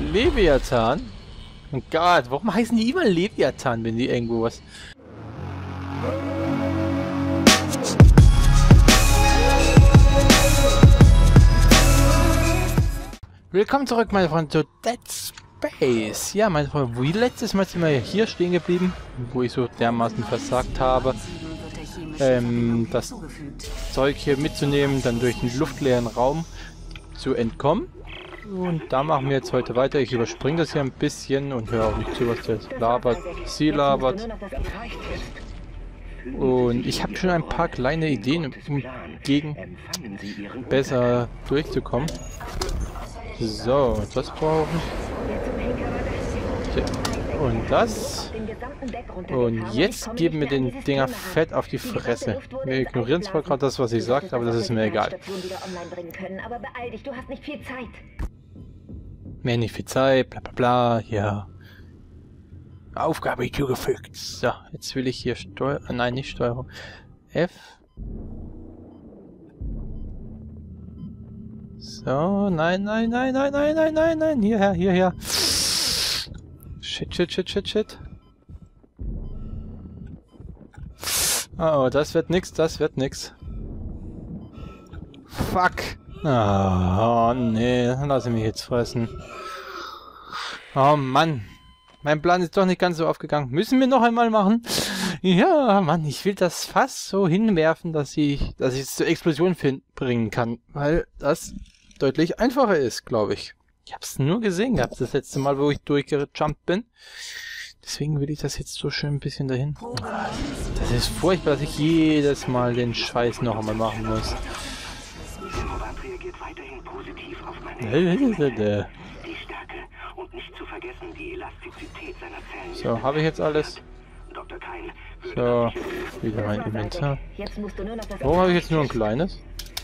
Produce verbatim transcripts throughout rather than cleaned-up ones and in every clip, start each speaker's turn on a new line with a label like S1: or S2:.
S1: Leviathan? Oh Gott, warum heißen die immer Leviathan, wenn die irgendwo was... Willkommen zurück, meine Freunde, zu Dead Space. Ja, meine Freunde, wie letztes Mal sind wir hier stehen geblieben, wo ich so dermaßen versagt habe, ähm, das Zeug hier mitzunehmen, dann durch den luftleeren Raum zu entkommen. Und da machen wir jetzt heute weiter. Ich überspringe das hier ein bisschen und höre auch nicht zu, was der labert. Sie labert. Und ich habe schon ein paar kleine Ideen, um gegen besser durchzukommen. So, das brauchen wir. Und das. Und jetzt geben wir den Dinger fett auf die Fresse. Wir ignorieren zwar gerade das, was sie sagt, aber das ist mir egal. Mehr nicht viel Zeit, bla bla bla, ja. Aufgabe hinzugefügt. So, jetzt will ich hier Steuer... Nein, nicht Steuerung. F. So, nein, nein, nein, nein, nein, nein, nein, nein, hierher, hierher. Shit, shit, shit, shit, shit. Oh, das wird nix, das wird nix. Fuck. Oh, nee, lass mich jetzt fressen. Oh Mann. Mein Plan ist doch nicht ganz so aufgegangen. Müssen wir noch einmal machen? Ja, Mann, ich will das fast so hinwerfen, dass ich, dass ich es zur Explosion bringen kann. Weil das deutlich einfacher ist, glaube ich. Ich habe es nur gesehen gehabt, das letzte Mal, wo ich durchgejumpt bin. Deswegen will ich das jetzt so schön ein bisschen dahin. Das ist furchtbar, dass ich jedes Mal den Scheiß noch einmal machen muss. So, habe ich jetzt alles? So, wieder mein Inventar. Warum habe ich jetzt nur ein kleines?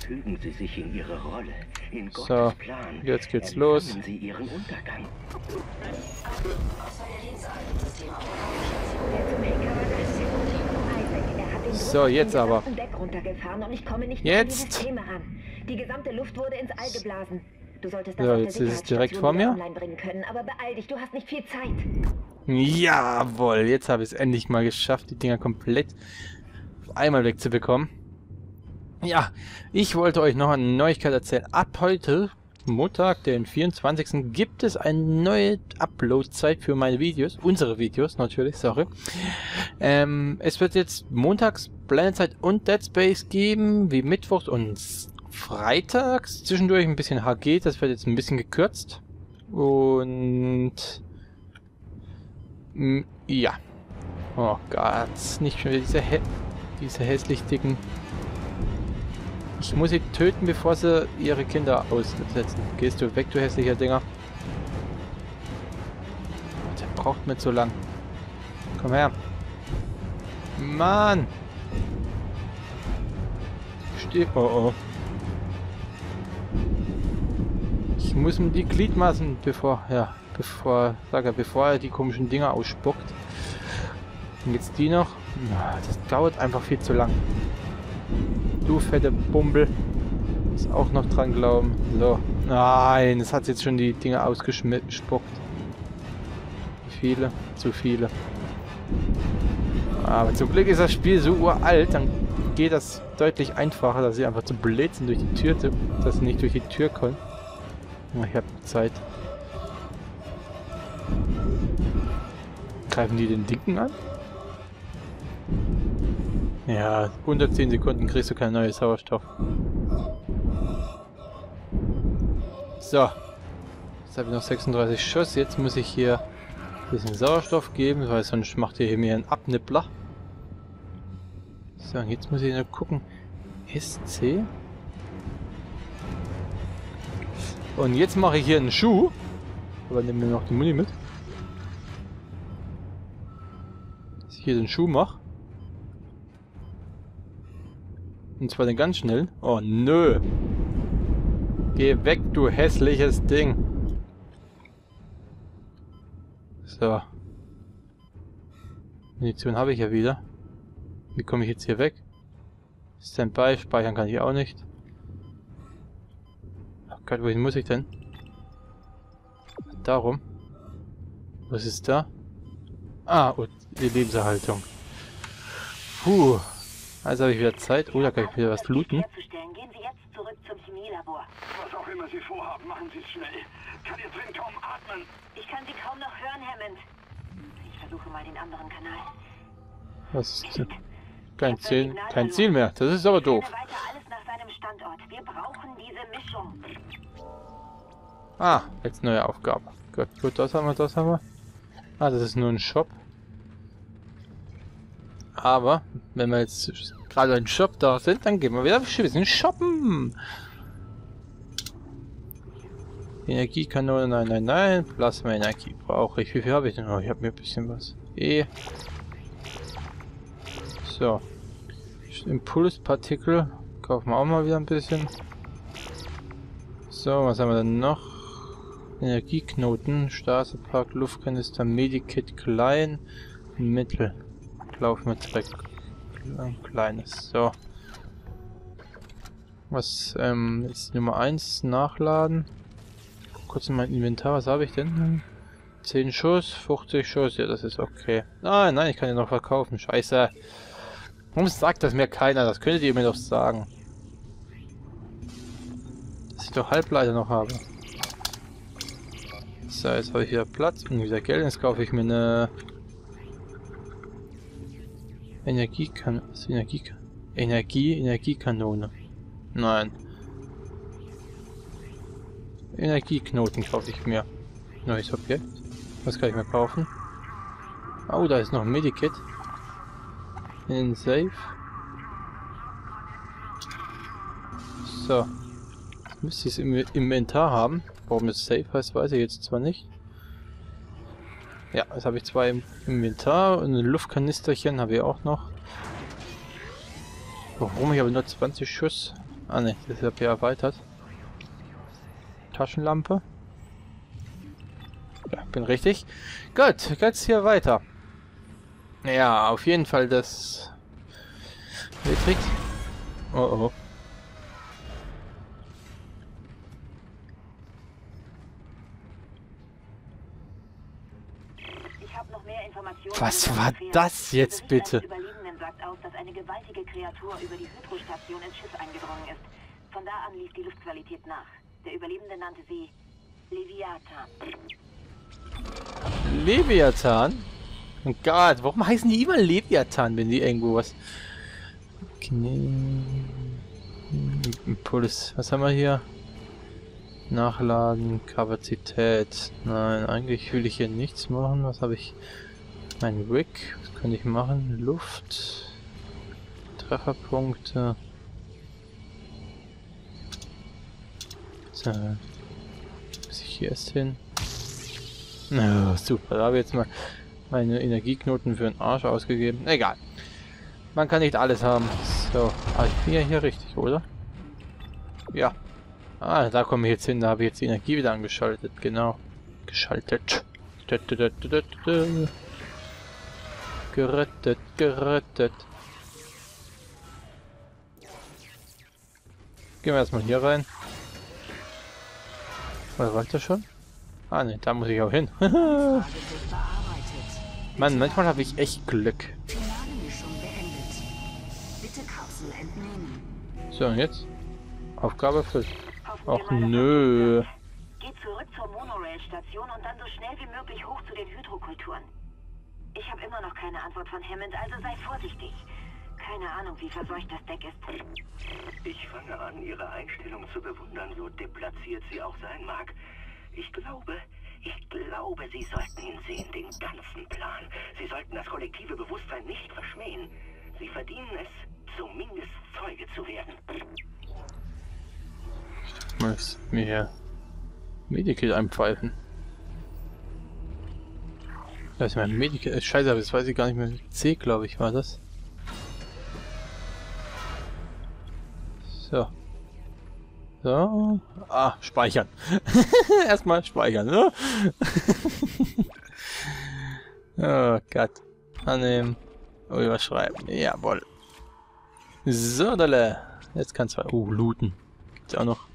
S1: So, jetzt geht's los. So, jetzt aber. Jetzt!
S2: Die gesamte Luft wurde ins All geblasen. Du solltest das
S1: so, jetzt ist es direkt vor mir.
S2: Können, aber beeil dich, du hast nicht viel Zeit.
S1: Jawohl, jetzt habe ich es endlich mal geschafft, die Dinger komplett auf einmal wegzubekommen. Ja, ich wollte euch noch eine Neuigkeit erzählen. Ab heute, Montag, den vierundzwanzigsten gibt es eine neue Upload-Zeit für meine Videos. Unsere Videos natürlich, sorry. Ähm, es wird jetzt montags Planet Side und Dead Space geben, wie mittwochs und freitags. Zwischendurch ein bisschen H G, das wird jetzt ein bisschen gekürzt. Und... ja. Oh Gott, nicht schon wieder diese, hä diese hässlich dicken... Ich muss sie töten, bevor sie ihre Kinder aussetzen. Gehst du weg, du hässlicher Dinger. Der braucht mir zu lang. Komm her. Mann! Steh... Oh oh. Ich muss ihm die Gliedmaßen, bevor... Ja, bevor... Sag ja, bevor er die komischen Dinger ausspuckt. Und jetzt die noch. Das dauert einfach viel zu lang. Du fette Bumbel. Ist auch noch dran glauben. So. Nein, es hat jetzt schon die Dinge ausgespuckt. Wie viele? Zu viele. Aber zum Glück ist das Spiel so uralt, dann geht das deutlich einfacher, dass sie einfach zu blöd sind durch die Tür, dass sie nicht durch die Tür kommen. Ich habe Zeit. Greifen die den Dicken an? Ja, unter zehn Sekunden kriegst du keinen neuen Sauerstoff. So. Jetzt habe ich noch sechsunddreißig Schuss. Jetzt muss ich hier ein bisschen Sauerstoff geben, weil sonst macht ihr hier mir einen Abnippler. So, jetzt muss ich nur gucken. S C. Und jetzt mache ich hier einen Schuh. Aber nehmen wir noch die Muni mit. Dass ich hier den Schuh mache. Und zwar den ganz schnell. Oh nö. Geh weg, du hässliches Ding. So. Munition habe ich ja wieder. Wie komme ich jetzt hier weg? Standby, speichern kann ich auch nicht. Ach Gott, wohin muss ich denn? darum. Was ist da? Ah, und die Lebenserhaltung. Puh. Also habe ich wieder Zeit. Oh, da kann ich wieder was looten.
S2: Gehen Sie jetzt zurück zum Chemielabor.
S3: Was auch immer Sie vorhaben, machen Sie es schnell. Kann hier drin kaum atmen.
S2: Ich kann Sie kaum noch hören, Hammond. Ich versuche mal den anderen Kanal.
S1: Was ist denn? Kein Ziel, kein Ziel mehr. Das ist aber doof.
S2: Weiter alles nach seinem Standort. Wir brauchen diese Mischung.
S1: Ah, jetzt neue Aufgabe. Gut, gut, das haben wir, das haben wir. Ah, das ist nur ein Shop. Aber, wenn wir jetzt gerade ein Shop da sind, dann gehen wir wieder ein bisschen shoppen. Energiekanone, nein, nein, nein. Plasma-Energie brauche ich. Wie viel habe ich denn? Oh, ich habe mir ein bisschen was. E. So. Impulspartikel. Kaufen wir auch mal wieder ein bisschen. So, was haben wir denn noch? Energieknoten, Straßenpark, Luftkanister, Medikit, klein, mittel. Laufen wir direkt. Ein kleines. So. Was ähm, ist Nummer eins? Nachladen. Kurz in mein Inventar, was habe ich denn? zehn Schuss, fünfzig Schuss, ja, das ist okay. Nein, nein, ich kann ja noch verkaufen. Scheiße. Warum sagt das mir keiner? Das könntet ihr mir doch sagen. Dass ich doch Halbleiter noch habe. So, jetzt habe ich wieder Platz und wieder Geld. Jetzt kaufe ich mir eine Energiekan Energie Energie Energiekanone. Nein. Energieknoten kaufe ich mir. Neues Objekt. Was kann ich mir kaufen? Oh, da ist noch ein Medikit. In den Safe. So. Jetzt müsste ich es im Inventar haben. Warum es Safe heißt, weiß ich jetzt zwar nicht. Ja, jetzt habe ich zwei im Inventar und ein Luftkanisterchen habe ich auch noch. Warum? Ich habe nur zwanzig Schuss. Ah ne, das habe ich ja erweitert. Taschenlampe. Ja, bin richtig. Gut, geht's hier weiter. Ja, auf jeden Fall das Trick. Oh oh.
S2: Ich habe noch mehr Informationen.
S1: Was war das jetzt bitte?
S2: Der Überlebenden sagt aus, dass eine gewaltige Kreatur über die Hydrostation ins Schiff eingedrungen ist. Von da an lief die Luftqualität nach. Der Überlebende nannte sie Leviathan.
S1: Leviathan? Oh Gott, warum heißen die immer Leviathan, wenn die irgendwo was... Impuls. Was haben wir hier? Nachladen, Kapazität. Nein, eigentlich will ich hier nichts machen. Was habe ich? Mein Rig. Was kann ich machen? Luft. Trefferpunkte. So. Muss ich hier erst hin? Oh, super, da habe ich jetzt mal meine Energieknoten für den Arsch ausgegeben. Egal. Man kann nicht alles haben. So, ah, ich bin ja hier richtig, oder? Ja. Ah, da komme ich jetzt hin. Da habe ich jetzt die Energie wieder angeschaltet. Genau. Geschaltet. Gerettet, gerettet. Gehen wir erstmal hier rein. Was war das schon? Ah ne, da muss ich auch hin. Mann, manchmal habe ich echt Glück. So, und jetzt? Aufgabe erfüllt. Ach nö.
S2: Geh zurück zur Monorail-Station und dann so schnell wie möglich hoch zu den Hydrokulturen. Ich habe immer noch keine Antwort von Hammond, also sei vorsichtig. Keine Ahnung, wie verseucht das Deck ist.
S3: Ich fange an, Ihre Einstellung zu bewundern, so deplatziert sie auch sein mag. Ich glaube, ich glaube, Sie sollten ihn sehen, den ganzen Plan. Sie sollten das kollektive Bewusstsein nicht verschmähen. Sie verdienen es, zumindest Zeuge zu werden.
S1: Ich muss mir hier Medikit einpfeifen. Da ist mein Medikit. Scheiße, aber das weiß ich gar nicht mehr. C, glaube ich, war das. So. So. Ah, speichern. Erstmal speichern, ne? Oh Gott. Annehmen. Oh, überschreiben. Jawohl. So, Dalle. Jetzt kannst du. Oh, looten. Gibt's auch noch.